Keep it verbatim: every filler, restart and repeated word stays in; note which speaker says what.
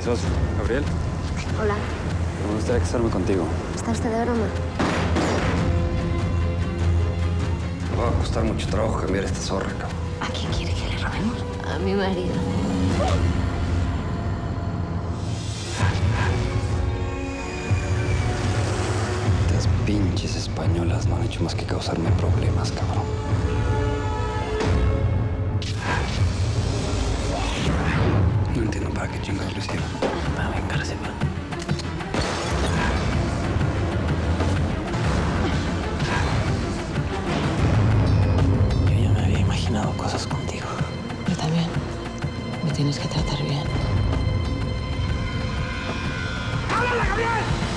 Speaker 1: Sos, Gabriel.
Speaker 2: Hola.
Speaker 1: Me gustaría casarme contigo.
Speaker 2: ¿Está usted de broma?
Speaker 1: Me va a costar mucho trabajo cambiar esta zorra, cabrón.
Speaker 2: ¿A quién quiere que le robemos? A mi marido.
Speaker 1: Estas pinches españolas no han hecho más que causarme problemas, cabrón. No entiendo para qué chingados lo hicieron.
Speaker 3: Para vengarse, man. Yo ya me había imaginado cosas contigo.
Speaker 4: Yo también. Me tienes que tratar bien.
Speaker 5: ¡Háblale, Gabriel!